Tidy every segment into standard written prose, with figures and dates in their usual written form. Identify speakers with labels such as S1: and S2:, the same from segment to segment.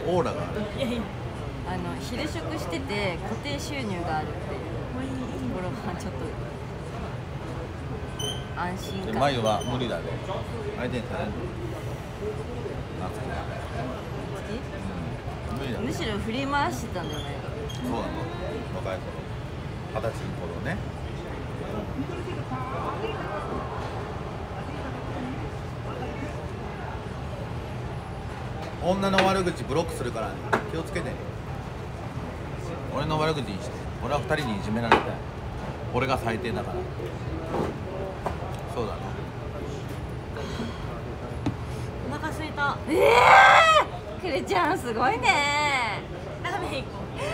S1: オーラがある。
S2: 昼食してて固定収入があるっていうところがちょっと安心感。
S1: 眉は無理だね。相手にされるの。無理だ。
S2: むしろ振り回してたんだよね。
S1: そうなの。若い頃、20歳の頃ね。女の悪口ブロックするからね。気をつけてね。俺の悪口にして。俺は2人にいじめられたい。俺が最低だから。そうだろ。
S3: お腹すいた。
S2: クレちゃんすごいね。
S3: ラーメン行こ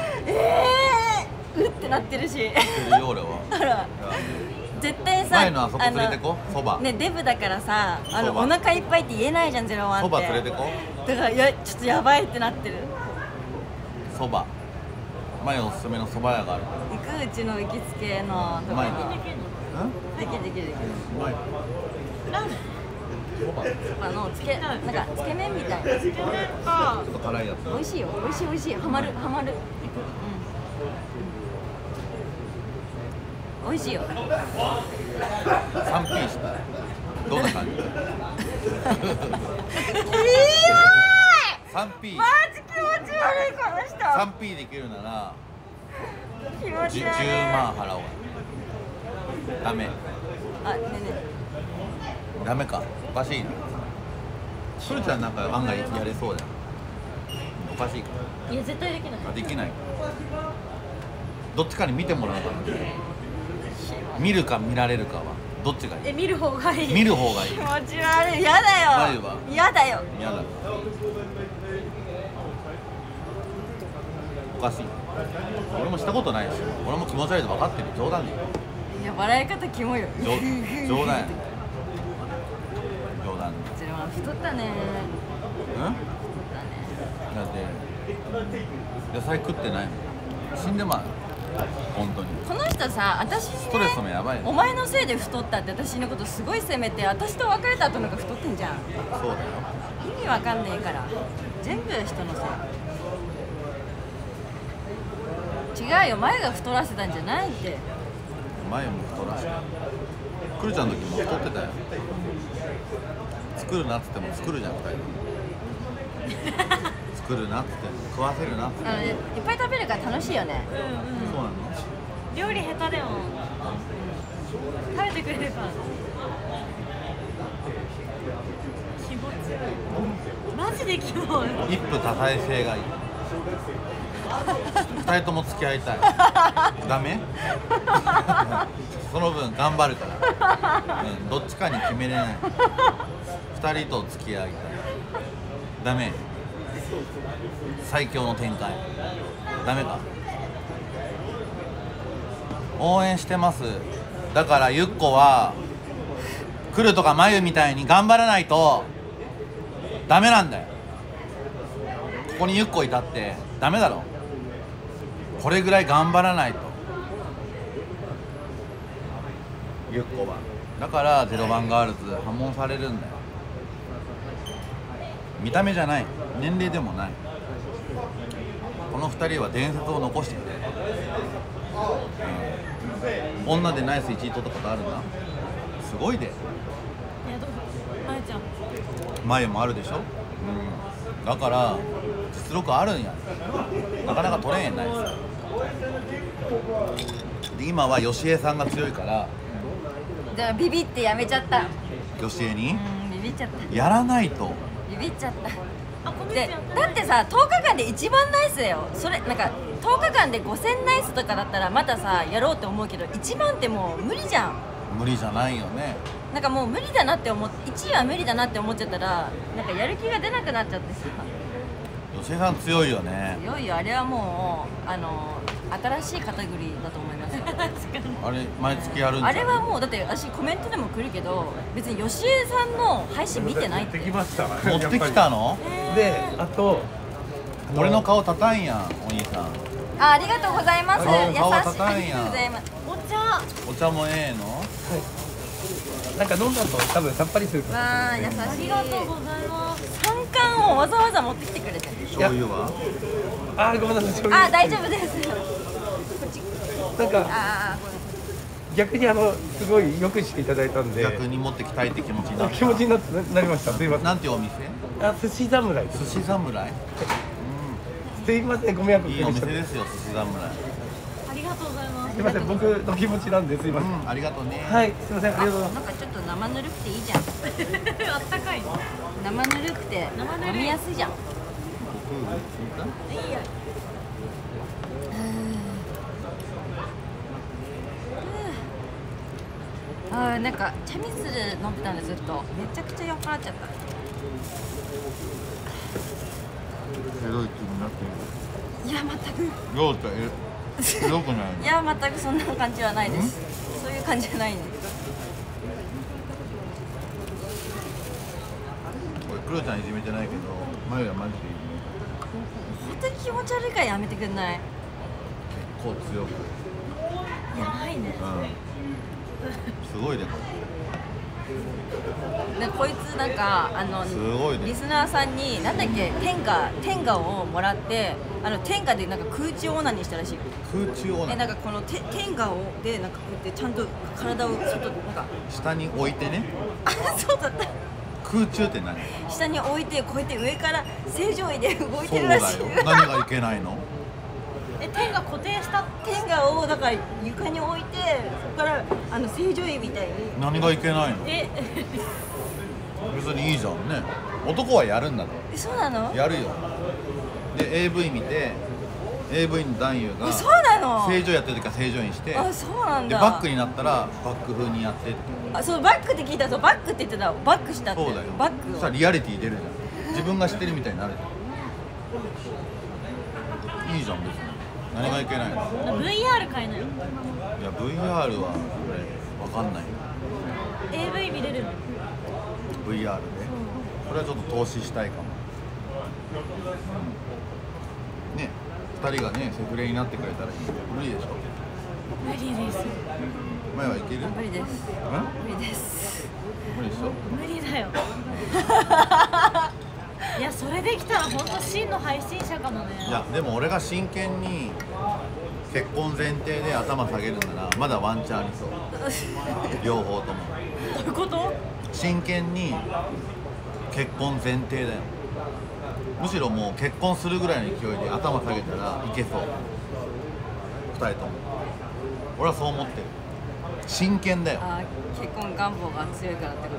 S2: うってなってるし。
S1: するよ俺は。
S2: ほら絶対さ、
S1: 前のあそこ連れてこ。そば。
S2: ね、デブだからさ、お腹いっぱいって言えないじゃん、01って。
S1: そば連れてこ。
S2: だからちょっとやばいってなってる。
S1: そば。前おすすめのそば屋がある。
S2: 行くうちの行きつけのとこ
S1: 前に。
S2: に。できるできるできる。
S1: 前。
S3: ラーメン。
S2: なんかつけ麺みたいな。
S3: つけ麺か。
S1: ちょっと辛いやつ。
S2: 美味しいよ、美味しい美味しい、ハマるハマる。美味しいよ。
S1: 3P した。どんな感じ？3P。
S2: マジ気持ち悪いこの人。
S1: 3P できるなら
S2: 気持ち悪い。
S1: 10万払おう。ダメ。
S2: あ、ねえね
S1: ダメか。おかしいな。それちゃんなんか案外やれそうだよ。おかしいか。
S3: いや絶対できない。
S1: あ、できない。どっちかに見てもらうから。見るか見られるかはどっちがいい？
S3: 見る方がいい。
S1: 見る方がいい。
S2: 気持ち悪い。やだ
S1: 眉は
S2: よ。やだよ。
S1: 嫌だ。おかしい。俺もしたことないし、俺も気持ち悪いと分かってる。冗談で言う。
S2: いや、笑い方キモいよ。
S1: 冗談や。冗談。
S2: それは太ったね。
S1: うん？だって野菜食ってないもん。死んでまう。本当に。
S2: この人さ、私にね、
S1: ストレスもやばいね。
S2: お前のせいで太ったって私のことすごい責めて、私と別れた後のが太ってんじゃん。
S1: そうだよ。
S2: 意味わかんねえから全部人のせい。違うよ、前が太らせたんじゃないって。
S1: 前も太らせた。くるちゃんの時も太ってたよ。作るなっつっても作るじゃん、2人。作るなっつっても食わせるなっつっても。
S2: いっぱい食べるから楽しいよね。
S1: そうなの？
S3: 料理下手でも食べてくれるから。気持ち悪い。マジでキモい。
S1: 一夫多妻制がいい。2人とも付き合いたい。ダメ？その分頑張るから、どっちかに決めれない。2人と付き合いたい。ダメ？最強の展開。ダメか？応援してます。だからゆっこは来るとかまゆみたいに頑張らないとダメなんだよ。ここにゆっこいたってダメだろ。これぐらい頑張らないと。ゆっこはだから0番ガールズ破門されるんだよ。見た目じゃない、年齢でもない。この2人は伝説を残してくれる。女でナイス1位取ったことあるんだ。すごいで。
S3: いやどうぞ。まゆちゃん。
S1: 前もあるでしょ。だから実力あるんや。なかなか取れんやないです。で今は吉江さんが強いから
S2: じゃあビビってやめちゃった。
S1: 吉江に
S2: ビビっちゃった。
S1: やらないと。
S2: ビビっちゃった。
S3: あ、この
S2: でだってさ、10日間で一番ナイスだよ。それなんか10日間で5000ナイスとかだったらまたさやろうって思うけど、1万ってもう無理じゃん。
S1: 無理じゃないよね。
S2: なんかもう無理だなって1位は無理だなって思っちゃったら、なんかやる気が出なくなっちゃってさ。
S1: 吉江さん強いよね。
S2: いよいよあれはもう新しいカテゴリーだと思いますよ。
S1: あれ毎月やるんじゃん。
S2: あれはもうだって私コメントでも来るけど、別に吉江さんの配信見てないって。
S4: 持ってきました。
S1: 持ってきたの？
S4: で、あと
S1: 俺の顔たたんやん、お兄さん。
S2: ありがとうございます。優しい。あり
S1: 顔
S2: がとう
S1: 高いんや
S2: ございます。
S3: お茶。
S1: お茶もええの？
S4: なんか飲んだと多分さっぱりするから。
S2: わあ優しい。
S3: ありがとうございます。
S2: 3缶をわざわざ持ってきてくれて。
S1: 醤油は
S4: あーごめんなさい醤油
S2: あ、大丈夫です。こっち。
S4: なんか
S2: あ、ごめん。
S4: 逆にすごいよくしていただいたんで
S1: 逆に持ってきたいって気持ちになった。
S4: 気持ちになりました。すいません。
S1: なんていうお店？
S4: 寿司侍です。
S1: 寿司侍？
S4: すいません、ご迷惑か
S1: いいお
S4: けちゃって。
S1: 店ですよ、寿司侍。
S3: ありがとうございます。
S4: すいません、僕の気持ちなんですいません。
S1: ありがとうね。
S4: はい、すいません、ありがとうございます。
S2: なんかちょっと生ぬるくていいじゃん。
S3: あったかい。
S2: 生ぬるくて飲みやすいじゃん。
S3: いいや。
S2: なんかチャミスル飲んでたんでずっとめちゃくちゃ酔っ払っちゃった。
S1: エロい気になって
S2: いや全く。
S1: ようとエロくない
S2: いや全くそんな感じはないです。そういう感じじゃないんです。
S1: これクロちゃんいじめてないけどマユはマジでいい。
S2: 本当に気持ち悪いからやめてくんない？
S1: 結構強く。
S3: やばいね。
S1: すごいねこ
S2: こいつなんか
S1: れ。すごいね。
S2: リスナーさんになんだっけ天下をもらって天下でなんか空中オナニーしたらしいよ。
S1: 空中オナ
S2: なんかこの天下をでなんかこうやってちゃんと体を外なんか
S1: 下に置いてね。
S2: あ、そうだった。
S1: 空中って何？
S2: 下に置いてこうやって上から正常位で動い
S1: そうだよ
S2: てるらしい。
S1: 何がいけないの？
S3: 天が固定した。
S2: 天下をだから床に置いてそこから正常位みたいに。
S1: 何がいけないの？別にいいじゃんね。男はやるんだと。
S2: そうなの？
S1: やるよ。で AV 見て AV の男優が
S2: そうなの？
S1: 正常やってる時は正常にして
S2: あ、そうなんだ。
S1: でバックになったらバック風にやってって。
S2: あ、そうバックって聞いたぞ。バックって言ってた。バックしたって。
S1: そうだよ。
S2: バックを
S1: そしたらリアリティ出るじゃん。自分が知ってるみたいになるじゃん。いいじゃん別に。何がいけないの？
S3: VR 買えない。
S1: いや VR は俺わかんないよ。
S3: AV 見れるの。
S1: VR でこれはちょっと投資したいかも。ね、2人がねセフレになってくれたらいい。無理でしょ。
S3: 無理です。
S1: 前はいける？
S2: 無理です。
S1: うん？
S2: 無理です。
S1: 無理でしょ。
S3: 無理だよ。いや、それできたら本当真の配信者かもね。
S1: いやでも俺が真剣に結婚前提で頭下げるならまだワンチャンありそう。両方とも
S3: どういうこと？
S1: 真剣に結婚前提だよ。むしろもう結婚するぐらいの勢いで頭下げたらいけそう。2人とも俺はそう思ってる。真剣だよ。
S2: あ、結婚願望が強いからってこと？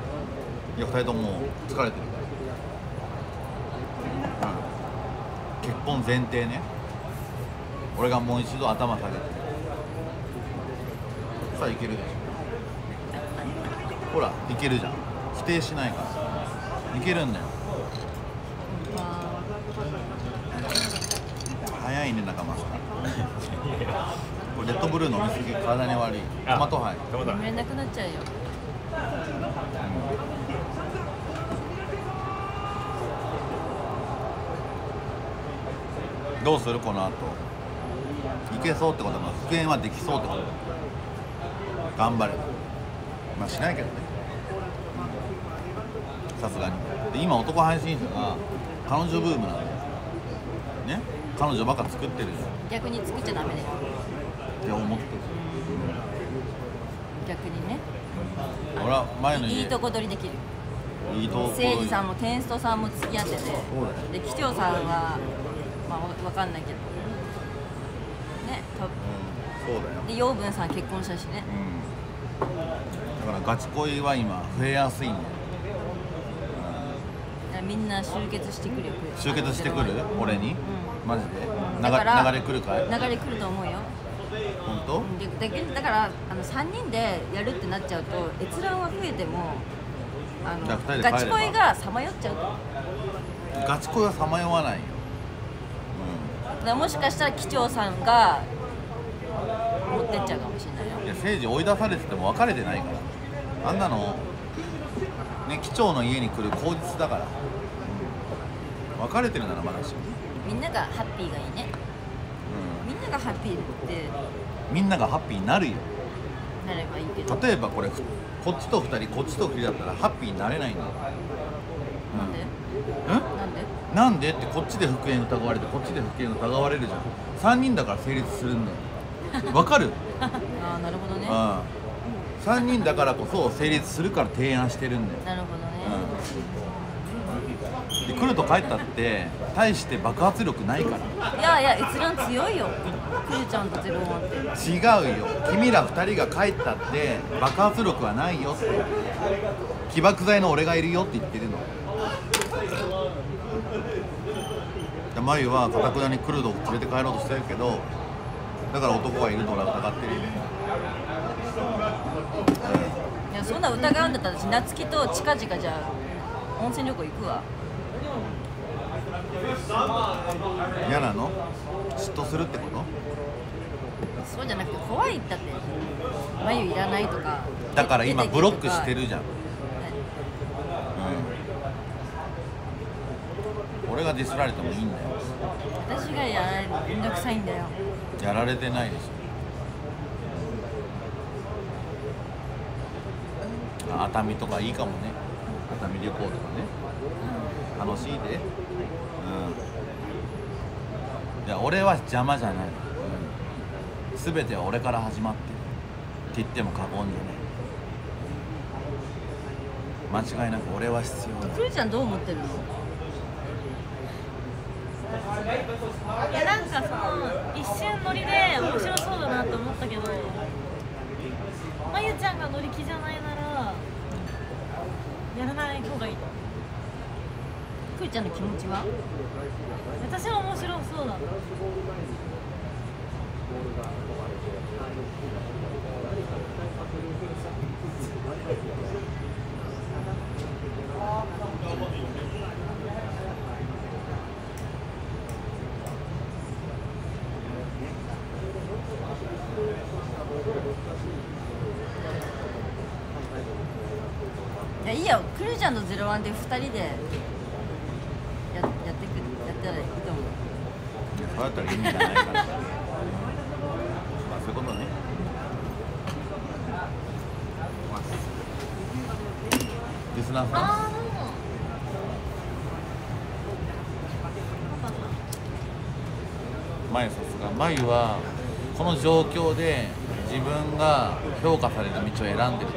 S1: いや2人とも疲れてるから、結婚前提ね。俺がもう一度頭下げてさあいけるでしょ。ほらいけるじゃん。否定しないからいけるんだよ。早いね中松さん。これレッドブルー飲みすぎ体に悪い。トマトハイ。
S2: 眠れなくなっちゃうよ。
S1: どうするこの後。いけそうってことは復縁はできそうってこと。頑張れ。まあしないけどね。さすがに。で今男配信者が彼女ブームなんだよ。ね。彼女ばっか作ってるじゃん。
S2: 逆に作っちゃダメだよ。
S1: って思ってる。
S2: 逆にね。
S1: 俺は前の家
S2: いいとこ取りできる。
S1: いいとこ
S2: 誠司さんもテンストさんも付き合ってて、で機長さんはまあわかんないけどね、
S1: そうだよ。
S2: で養分さん結婚したしね。
S1: だからガチ恋は今増えやすいんだよ。
S2: みんな集結してくるよ。
S1: 集結してくる俺に、マジで、
S2: だから
S1: 流れ来るかい？
S2: 流れ来ると思うよ。
S1: 本当？
S2: だから3人でやるってなっちゃうと閲覧は増えても
S1: じゃあ2人で帰れば
S2: ガチ恋がさまよっちゃうと。
S1: ガチ恋はさまよわないよ。
S2: だからもしかしたら機長さんが持ってっちゃうかもしれないよ。
S1: いや政治追い出されてても別れてないからあんなのね。機長の家に来る口実だから、別れてるならまだしも、
S2: みんながハッピーがいいね。みんながハッピーって
S1: みんながハッピーになるよ。
S2: なればいいけど。
S1: 例えばこれこっちと2人こっちと2人だったらハッピーになれないんだよ。
S2: なんで？
S1: うん？
S2: なんで？
S1: なんでってこっちで復縁疑われてこっちで復縁疑われるじゃん。3人だから成立するんだよ。わかる？
S2: ああなるほどね。
S1: 3人だからこそ成立するから提案してるんだよ。
S2: なるほどね。
S1: で来ると帰ったって大して爆発力ないから。
S2: いやいや閲覧強いよ。クルちゃんと01って。
S1: 違うよ、君ら2人が帰ったって爆発力はないよって。起爆剤の俺がいるよって言ってるの。でマユはかたくなにクルドを連れて帰ろうとしてるけど、だから男がいると俺は疑ってるよ。
S2: いやそんな疑うんだったら私夏希と近々じゃあ温泉旅行行くわ。
S1: 嫌なの？嫉妬するってこと？
S2: そうじゃなくて怖いったって眉いらないとか。
S1: だから今ブロックしてるじゃん。俺がディスられてもいいんだよ。
S2: 私がやられるのめんどくさいんだよ。
S1: やられてないでしょ。熱海とかいいかもね。熱海旅行とかね、楽しいで。いや俺は邪魔じゃない。全ては俺から始まってるって言っても過言じゃない。間違いなく俺は必要だ。
S2: クルちゃんどう思ってるの？
S3: いやなんかその一瞬ノリで面白そうだなと思ったけど、まゆちゃんが乗り気じゃないならやらない方がいいと。
S2: クルちゃんの気持ちは？
S3: 私は面白そうだ。
S2: いやいいよ、クルちゃんと01で2人でやったらいいと思う。
S1: そうやったら意味がないから。まあそういうことね。リスナーさん。
S3: ああどうも。
S1: マユさすが。マユはこの状況で自分が評価される道を選んでるだけ。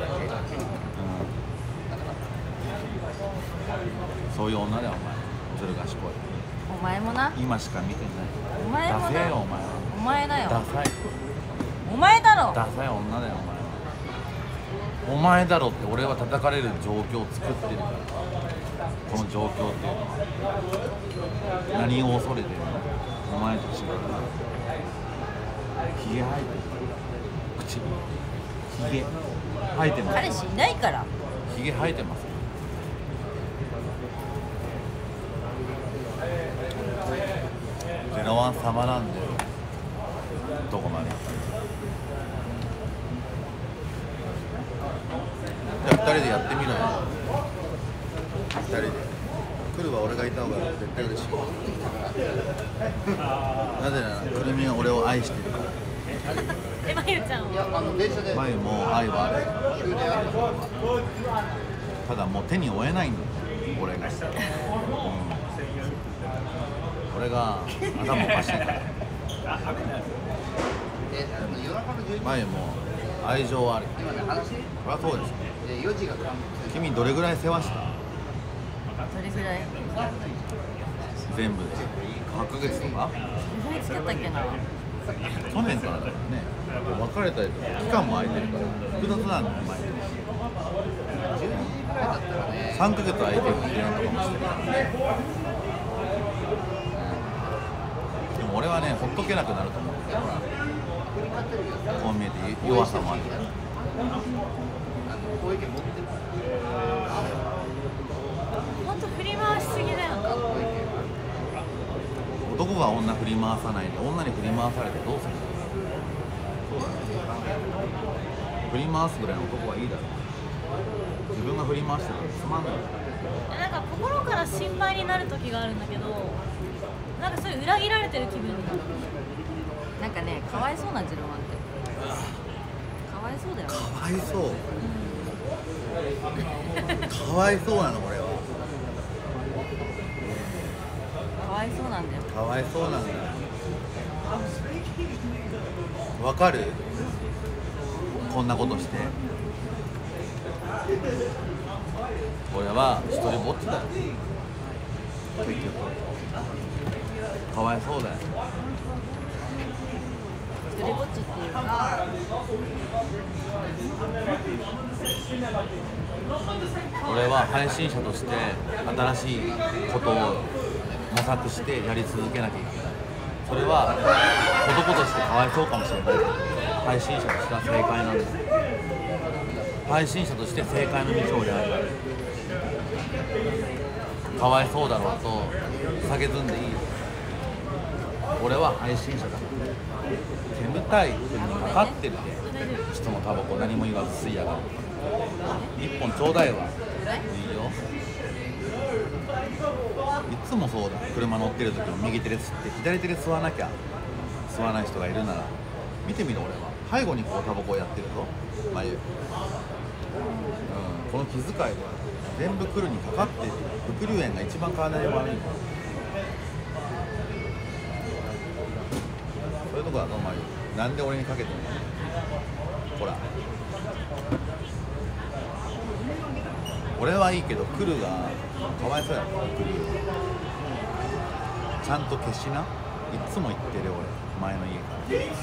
S1: そういう女だよお前。ずる賢い。
S2: お前もな。
S1: 今しか見てない。
S2: お前もな。
S1: ダセえよお前は。
S2: お前だよ。
S1: ダサい。
S2: お前だろ。
S1: ダサい女だよお前は。お前だろって俺は叩かれる状況を作ってるから。この状況っていうのは何を恐れてるの？お前と違う。ひげ生えてる。口。ひげ生えてます。
S2: 彼氏いないから。
S1: ひげ生えてます。01様なんでどこまで。じゃあ2人でやってみろよ。2人で来るは俺がいた方が絶対嬉しい。なぜならくるみは俺を愛してるから。
S3: まゆちゃんは
S1: 前も愛はある。ただもう手に負えないんだよ俺が。俺が頭おかしいから。前も愛情はある。そりゃそうです。君どれぐらい世話した？
S2: どれぐらい？
S1: 全部で8ヶ月とか？
S2: どれぐらい付き合ったっけな？
S1: 去年からだよね。別れたりとか期間も空いてるから複雑なんだよ前。3ヶ月空いてるっていうのとかもしてるからね。俺はね、ほっとけなくなると思う。こう見えて弱さもある。
S3: 本当振り回しすぎだよ。
S1: 男が女振り回さないで女に振り回されてどうするの？そうだね。振り回すぐらいの男はいいだろう。自分が振り回してるのつまんない。
S3: なんか心から心配になる時があるんだけど、なんかそういう裏切られてる気分になる。
S2: なんかね、かわいそうな01って。かわいそうだよね。
S1: かわいそう。かわいそうなの俺は。
S2: わいそうなんだよ。
S1: かわいそうなんだよ。わかる？こんなことして俺は一人ぼっちだよ。結局かわいそうだよ。
S2: 一人ぼっちっていうか、
S1: 俺は配信者として新しいことを模索してやり続けなきゃいけない。それは男としてかわいそうかもしれないけど、配信者としては正解なんだ。配信者として正解の道を選ぶ。かわいそうだろうと下げずんでいいよ。俺は配信者だ。煙たい国にかかってるで人のタバコ何も言わず吸いやがる。一本ちょうだいわ。いいよ。いつもそうだ。車乗ってる時も右手で吸って左手で吸わなきゃ。吸わない人がいるなら見てみろ。俺は背後にこうタバコをやってるぞ眉。この気遣いで全部来るにかかってる。副流炎が一番体に悪いから。そういうとこだぞ眉。なんで俺にかけてんの。ほら俺はいいけど来るがかわいそうやろ。来るちゃんと消しな。いつも言ってる俺前の家から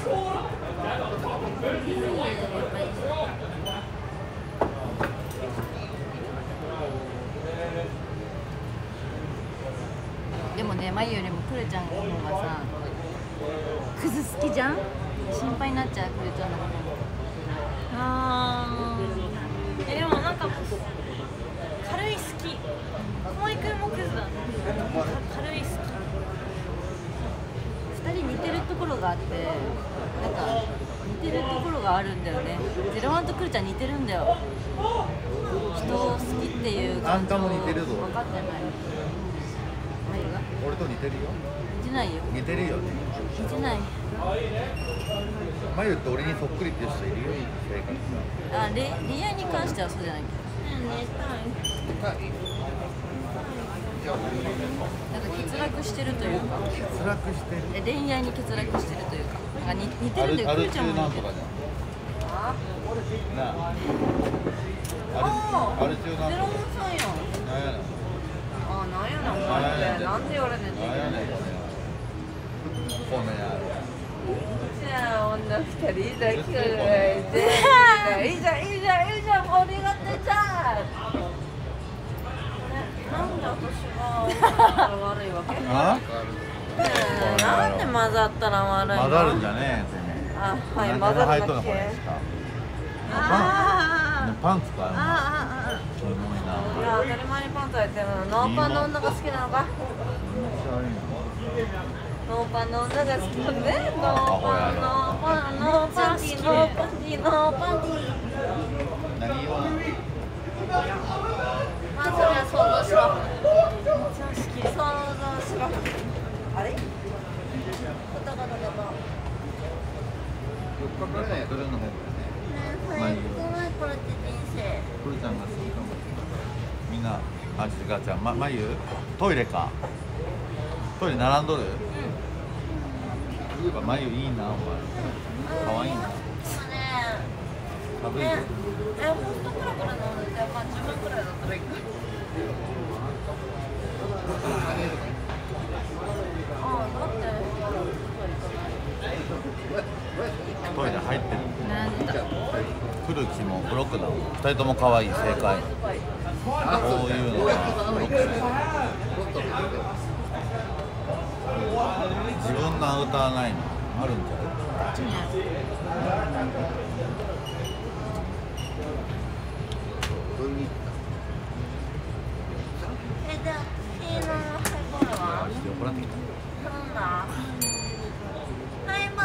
S2: でもね、まゆよりもくるちゃんの方がさ、クズ好きじゃん。心配になっちゃう、くるちゃんのことも。
S3: でもなんか軽い好き。小井くんもクズだね。軽い好き。
S2: 2人似てるところがあって、なんか似てるところがあるんだよね。ゼロワンとくるちゃん似てるんだよ。人を好きっていう感情
S1: あんたも似てるぞ。
S2: 分かってない。まゆが
S1: 俺と似てるよ。
S2: 似てないよ。
S1: 似てるよね。
S2: 似てない。
S1: マユって俺にそっくりっていう人いるよ。生活が
S2: 恋愛に関してはそうじゃないけど、なんか欠落してるというか、
S1: 欠落してる。
S2: 恋愛に欠落してるというか、なんか似てるんだよ。くるちゃんも似てる。
S1: なあアル中なんとか
S2: ゼロワンさんよ。
S1: なんやねん。
S2: なんやねんお前ってなんで言われんねん。
S1: なんやねんこの野郎。
S2: じゃあ女2人だけでいいじゃん盛り上がってちゃなんで私が悪いわけ。
S1: あ？
S2: なんで混ざったら悪いの。
S1: 混ざるんじゃねえてめえ。
S2: あ、はい、混ざるだけ。
S1: パンツかよ。キモいな。
S2: いや、当たり前にパンツ履いてるの。ノーパンの女が好きなのか。ノーパンの女が好きだね。ノーパンティー。
S1: 何色？
S2: まあ、それは想像しろ。想像しろ。あれ？
S1: クルの方がね。
S2: これって人生。
S1: クルちゃんが好きかも。みんな、あ、違う。まゆ？トイレか。トイレ並んどる？まゆいいな、お前。可愛いな。寒いよ。
S2: ほんとクラクラ飲んでて、まあ10万くらいだったらいいか。
S1: トイレ入ってる。
S2: 並んでた。
S1: 来る気もブロックだ。2人とも可愛い。正解。こういうのはブロックしない。自分のアウターないのあるんじゃない？
S2: こっちにある。じゃあ、ヒーローのハイボールは？
S1: 酔っ払ってきた。
S2: なんだ？ハイボ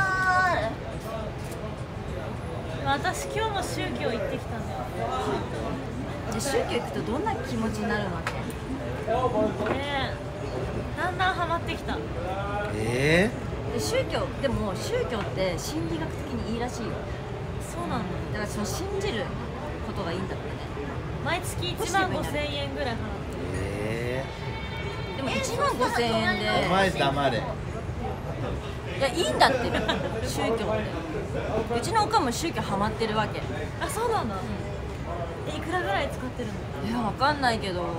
S2: ール。
S3: 私今日も宗教行ってきたんだよ。
S2: じゃあ宗教行くとどんな気持ちになるわけ？
S3: だんだんハマってきた。
S2: で宗教でも宗教って心理学的にいいらしいよ。
S3: そうなんだ。
S2: だからその信じることがいいんだってね。
S3: 毎月1万5,000円ぐらい払ってる。
S2: でもも1万5,000円で
S1: お前黙れ。
S2: いやいいんだって宗教ってうちのおかんも宗教ハマってるわけ。
S3: あ、そうなんだ。いくらぐらい使ってるの？
S2: いやわかんないけど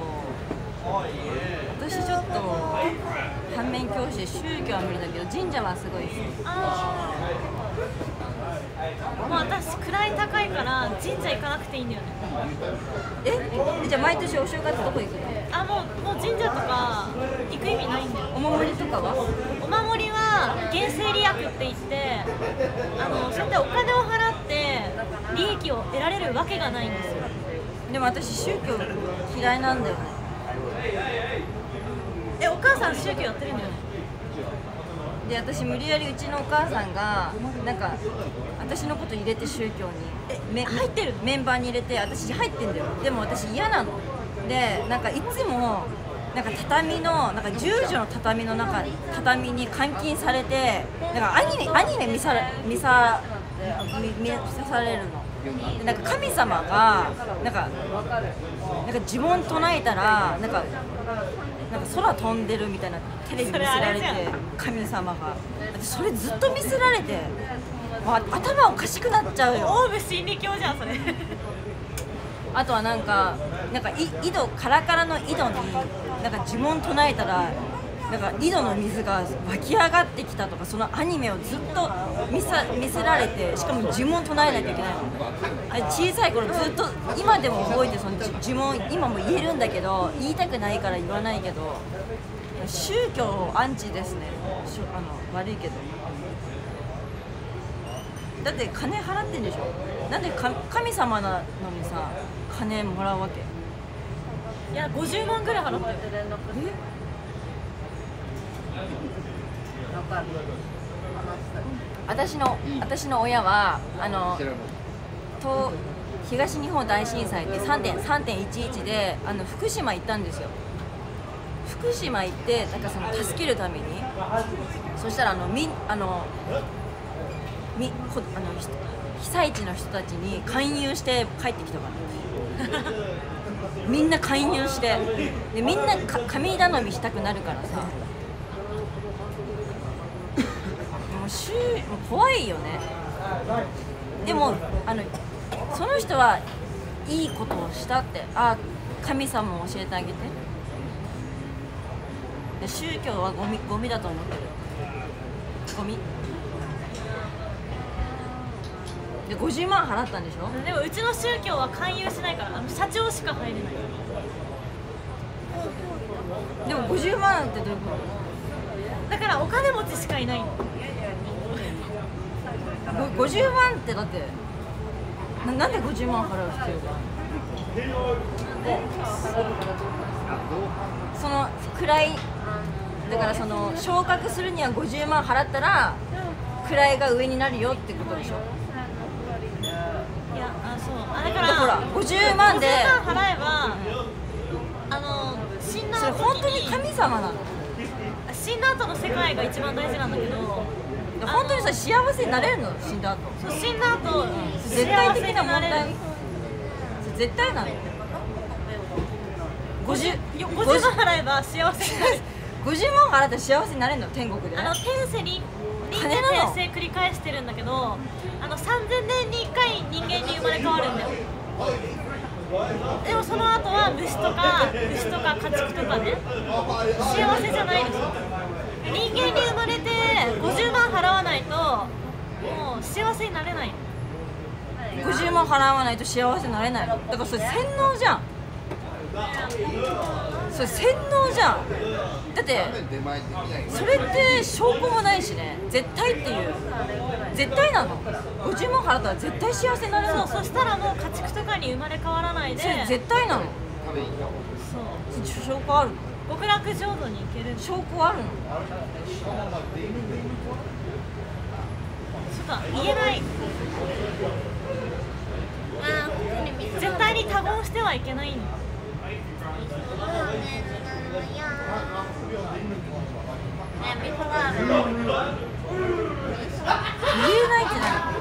S2: 私ちょっと反面教師で宗教は無理だけど神社はすごい好き。
S3: ああ、もう私位高いから神社行かなくていいんだよね。
S2: じゃあ毎年お正月どこ行くの？
S3: あ、もう神社とか行く意味ないんだよ。
S2: お守りとかは？
S3: お守りは現世利益って言ってそうやってお金を払って利益を得られるわけがないんですよ。
S2: でも私宗教嫌いなんだよね。
S3: お母さん宗教やってるんだよね。
S2: で私無理やりうちのお母さんがなんか私のこと入れて宗教に
S3: 入ってるの？
S2: メンバーに入れて私入ってんだよ。でも私嫌なのでなんかいつもなんか畳のなんか10畳の畳の中畳に監禁されてなんかアニメ見されるの。でなんか神様がなんか呪文唱えたらなんか空飛んでるみたいなテレビ見せられて神様が私それずっと見せられてもう頭おかしくなっちゃうよ。
S3: オウム真理教じゃんそれ。
S2: あとはなんか井戸カラカラの井戸になんか呪文唱えたらなんか井戸の水が湧き上がってきたとかそのアニメをずっと見せられてしかも呪文唱えなきゃいけないの。あれ小さい頃ずっと今でも覚えてその呪文今も言えるんだけど言いたくないから言わないけど宗教アンチですね。悪いけどだって金払ってんでしょ。なんで神様なのにさ金もらうわけ？
S3: いや50万ぐらい払ったよ。
S2: 私の親は東日本大震災で 3.11 で福島行ったんですよ。福島行ってなんかその助けるためにそしたら被災地の人たちに勧誘して帰ってきたからみんな勧誘してでみんな神頼みしたくなるからさもう怖いよね。でもその人はいいことをしたって神様を教えてあげて。で宗教はゴミだと思ってる。ゴミで50万払ったんでしょ。
S3: でもうちの宗教は勧誘しないから社長しか入れない。
S2: でも50万ってどういうこと？
S3: だからお金持ちしかいないの。
S2: 50万ってだってなんで50万払う必要がその位だからその昇格するには50万払ったら位が上になるよってことでしょ。
S3: いやそうだから
S2: ほら50万で
S3: 50万払えば死んだ
S2: それ
S3: 後
S2: 本当に神様なの？
S3: 死んだ後の世界が一番大事なんだけど
S2: 本当にさ幸せになれるの？死んだ後
S3: 死んだ後
S2: 絶対的な問題絶対なの
S3: 50万払えば幸せになる
S2: 50万払ったら幸せになれるの？天国で
S3: 転生人間転生繰り返してるんだけど3000年に1回人間に生まれ変わるんだよ。でもその後は牛とか家畜とかね幸せじゃないでしょ。人間に生まれて50万払わないともう幸せになれない。
S2: 50万払わないと幸せになれないの？だからそれ洗脳じゃん。それ洗脳じゃん。だってそれって証拠もないしね。絶対っていう絶対なの？50万払ったら絶対幸せになれるの？
S3: そしたらもう家畜とかに生まれ変わらないで
S2: それ絶対なの？
S3: そう
S2: 証拠あるの？
S3: 極楽浄土に行ける
S2: 証拠あるの？
S3: ちょっと言えない絶対に他言してはいけないの。
S2: 言えないって何？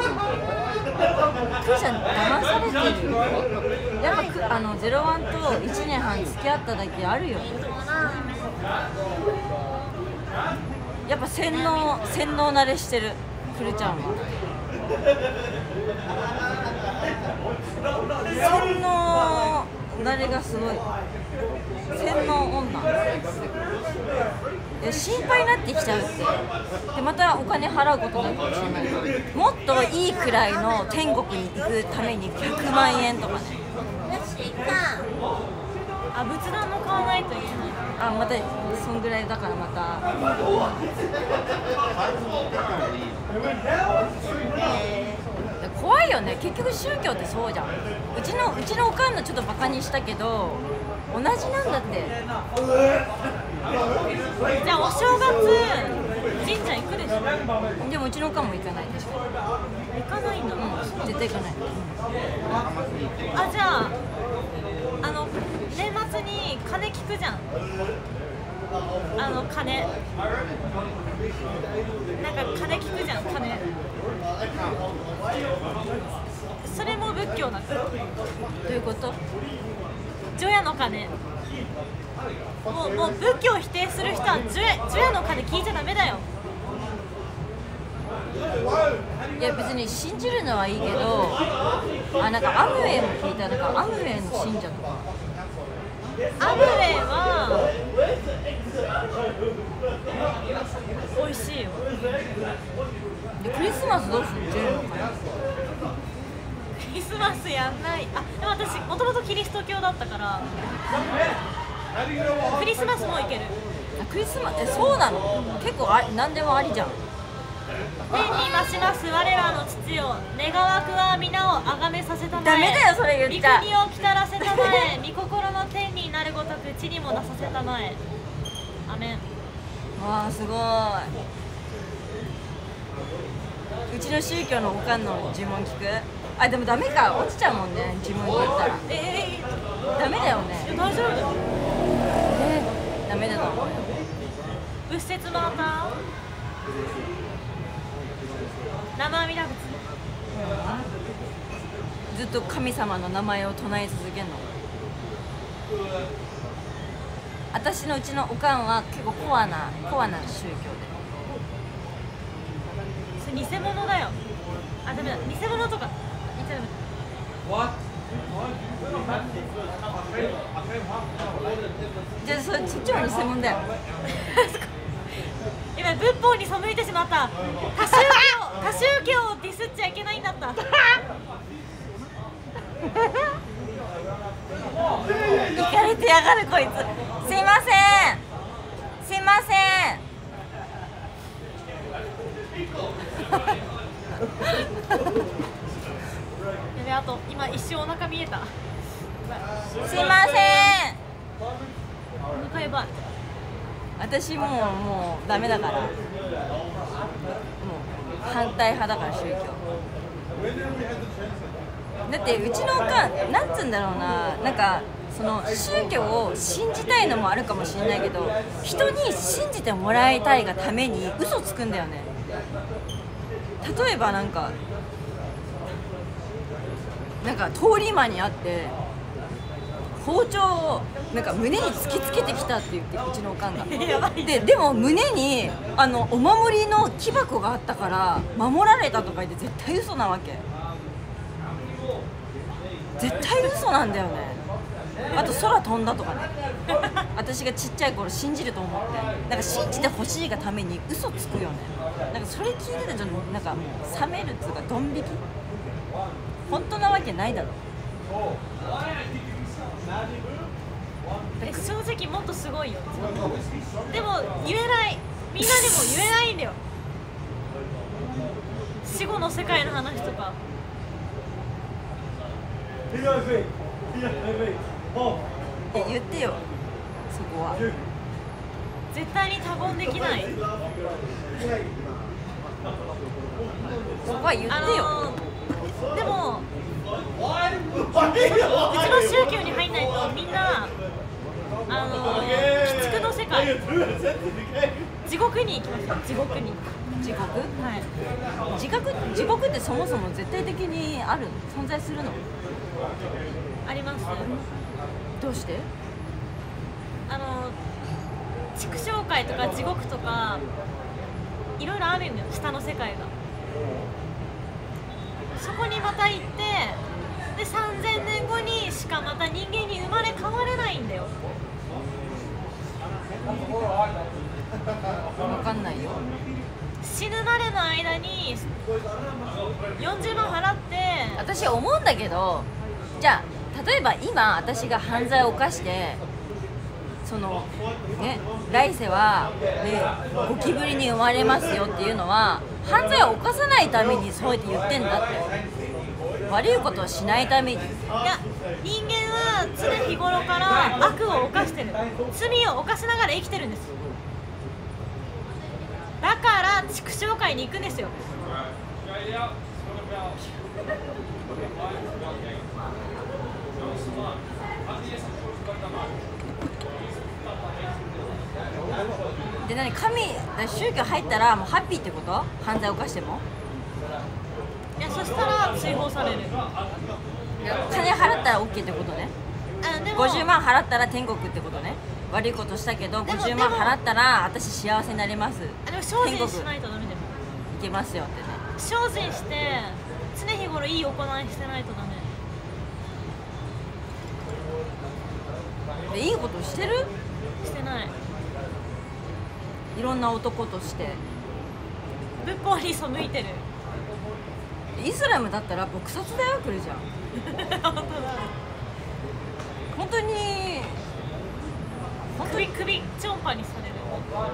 S2: クーちゃん騙されてるよ。やっぱ01と1年半付き合っただけあるよ。 やっぱ洗脳慣れしてるくるちゃんは。洗脳慣れがすごい。洗脳女。いや心配になってきちゃうって。でまたお金払うことになるかもしれない。もっといいくらいの天国に行くために100万円とかね。
S3: あ、仏壇も買わないといけない。
S2: あ、またそんぐらいだからまた。怖いよね。結局宗教ってそうじゃん。うちのおかんのちょっとバカにしたけど同じなんだって。
S3: じゃあお正月神社行くでしょ。
S2: でもうちのおかんも行かない。確かに
S3: 行かないんだ。
S2: 絶対行かない。
S3: あ、じゃあ年末に鐘聞くじゃん。鐘なんか鐘聞くじゃん。鐘それも仏教なの。
S2: どういうこと？
S3: 除夜の鐘。もう仏教を否定する人は除夜の鐘聞いちゃダメだよ。
S2: いや別に信じるのはいいけど、なんかアムウェイも聞いた。なんかアムウェイの信者とか。
S3: アムウェイは美味しいよ。
S2: でクリスマスどうする？10の鐘。
S3: クリスマスやんない。あ、でも私もともとキリスト教だったからクリスマスもいける。
S2: クリスマスそうなの？結構何でもありじゃん。
S3: 天に増します我らの父よ、願わくは皆をあがめさせたまえ。
S2: ダメだよそれ言っちゃ。
S3: 御国をきたらせたまえ。御心の天になるごとく地にもなさせたまえ。アメン。
S2: わあすごい。うちの宗教のおかんの呪文聞く？あ、でもダメか、落ちちゃうもんね、呪文言ったら。ダメだよね。
S3: 大丈夫だよ。
S2: ダメだと思うよ。
S3: 仏説のあた生阿弥陀仏。
S2: ずっと神様の名前を唱え続けるの。私のうちのおかんは結構コアな宗教で。
S3: それ偽物だよ。あ、ダメだ、偽物とか言っちゃダメだ。
S2: じゃあそっちも偽物だよ。
S3: 今仏法に背いてしまった。多宗教をディスっちゃいけないんだった。
S2: 行かれてやがるこいつ。すいませんすいません。
S3: やべ、あと今一瞬お腹見えた。
S2: すいません。
S3: お腹やばい。
S2: 私もうダメだから。もう反対派だから宗教。だってうちのおかんなんつうんだろうな、なんかその宗教を信じたいのもあるかもしれないけど、人に信じてもらいたいがために嘘つくんだよね。例えばなんか通り魔にあって包丁をなんか胸に突きつけてきたって言って、うちのおかんが。でも胸にお守りの木箱があったから守られたとか言って、絶対嘘なわけ。絶対嘘なんだよね。あと空飛んだとかね。私がちっちゃい頃信じると思って、なんか信じてほしいがために嘘つくよね。なんかそれ聞いてたじゃん。なんかもう冷めるっつうかドン引き。本当なわけないだろ。
S3: 正直もっとすごいよ。でも言えない。みんなにも言えないんだよ。死後の世界の話とか。
S2: 言ってよ、そこは。
S3: 絶対に他言できない。
S2: そこは言ってよ。
S3: でもうちの宗教に入んないとみんな鬼畜の世界、地獄に行きますよ。地獄に。
S2: 地獄？
S3: はい。
S2: 地獄ってそもそも絶対的にあるの？存在するの？
S3: あります。
S2: どうして？
S3: 畜生界とか地獄とかいろいろあるんだよ、下の世界が。そこにまた行ってで3000年後にしかまた人間に生まれ変われないんだよ。
S2: 分かんないよ。
S3: 死ぬまでの間に40万払って
S2: 私思うんだけど、じゃあ例えば今私が犯罪を犯してそのね来世は、ね、ゴキブリに生まれますよっていうのは犯罪を犯さないためにそうやって言ってんだって。悪いことをしないために。い
S3: や、人間は常日頃から悪を犯してる、罪を犯しながら生きてるんです。だから畜生界に行くんですよ。
S2: で何、宗教入ったらもうハッピーってこと？犯罪を犯しても？
S3: いや、そしたら追放される。
S2: 金払ったら OK ってことね。
S3: でも
S2: 50万払ったら天国ってことね。悪いことしたけど50万払ったら私幸せになれます。
S3: でも精進しないとダメだよ。
S2: いけますよってね。
S3: 精進して常日頃いい行いしてないとダメ。
S2: でいいことしてる？
S3: してない。
S2: いろんな男として
S3: 仏法に背いてる。
S2: イスラムだったら撲殺だよ、来るじゃん。
S3: 本当だ。
S2: 本当に
S3: 首ちょんぱにされる。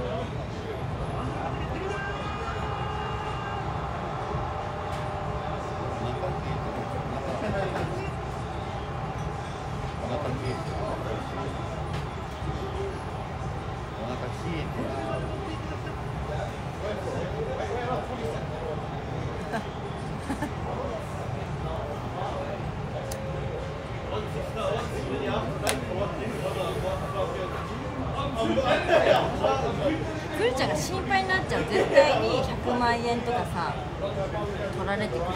S2: くるちゃんが心配になっちゃう。絶対に100万円とかさ取られてくる。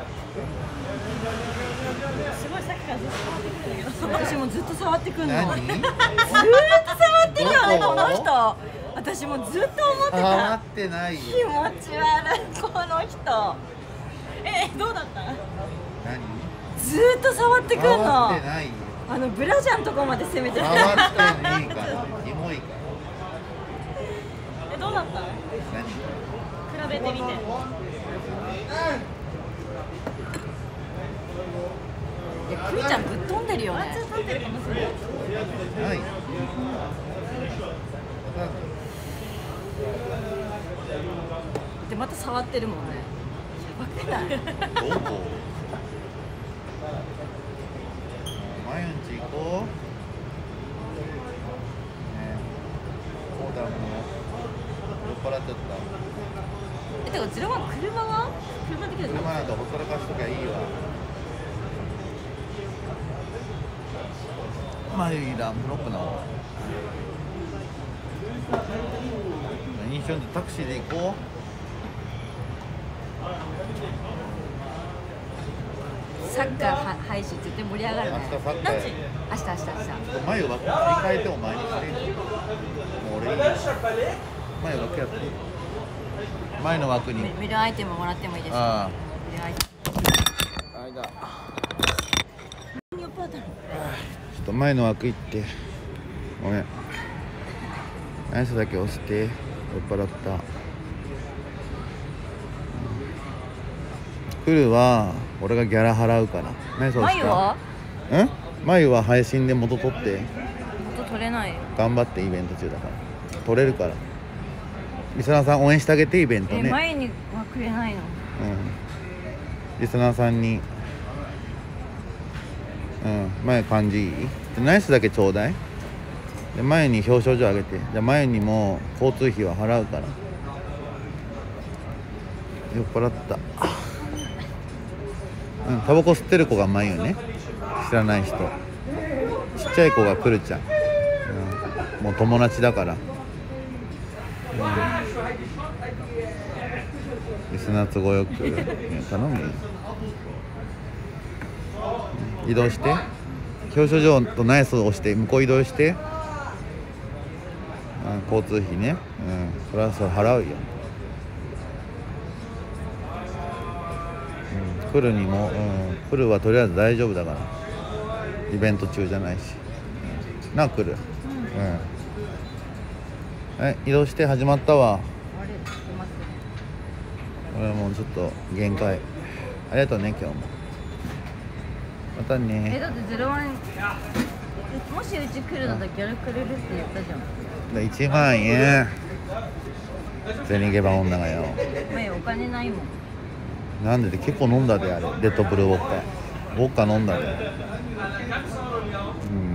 S3: すごいさっきからずっと触ってくるんだけど。
S2: 私もずっと触ってくんの。ずーっ
S1: 何？
S2: と触ってるよね、
S1: どこ
S2: この人。私もずっと思って
S1: 触
S2: た。
S1: ってないよ。
S2: 気持ち悪い、この人。
S3: どうだった？
S1: 何？
S2: ずーっと触ってくんの。
S1: 触ってないよ。
S2: ブラジャーのとこまで攻めてる。
S1: 触ってねえから。キモいから。
S3: どうだった？
S1: 何？
S3: 比べてみて。
S2: いや、くるちゃんぶっ飛んでるよね。
S3: ワンチャン立ってるかもしれない。
S1: ない。
S2: でまた触ってるもんね。やばくない？
S1: どこ？毎日行こう。ねえ。そうだもん。酔っ払っちゃった。
S2: てかゼロワン車は？車できるの？
S1: 車なんかほったらかしときゃいいわ。まあいいランプロックなわ。飲酒運転タクシーで行こう。
S2: サッカー配信絶対盛り上がるね。
S1: 明日サッカー。
S2: 明日。
S1: 前を枠切り替えてお前にして。もう俺いい。前枠やって。前の枠に。
S2: メルアイテムもらってもいいですか？
S1: ああ。
S2: メルアイテ
S1: あれだ。
S2: ム。酔っ払ったの？
S1: ちょっと前の枠行って。ごめん。ナイスだけ押して。酔っ払った。来るは俺がギャラ払うから。ナイス押した。
S2: 眉は？
S1: 眉は配信で元取って。
S2: 元取れないよ。
S1: 頑張ってイベント中だから取れるから。リスナーさん応援してあげてイベントね。
S2: 前にはくれないの？
S1: リスナーさんに前漢字いい？ナイスだけちょうだい。で前に表彰状あげて。じゃあ前にも交通費は払うから。酔っ払った。タバコ吸ってる子が前よね。知らない人。ちっちゃい子が来るちゃん。もう友達だから。リスナー都合よく頼むよ。移動して表彰状とナイスを押して向こう移動して。 交通費ね、それはそれ払うよ、来るにも、来るはとりあえず大丈夫だから、イベント中じゃないし、なあ来る、移動して始まったわ。
S2: あれちょっと待って
S1: 俺はもうちょっと限界。ありがとうね今日も。またね。
S2: だって0万円もしうち来るのだったらギャラくれるって言ったじゃん。
S1: 1万円銭ゲバ女がよ。
S2: 前お金ないもん。
S1: なんで結構飲んだで、あれレッドブルウォッカ飲んだで。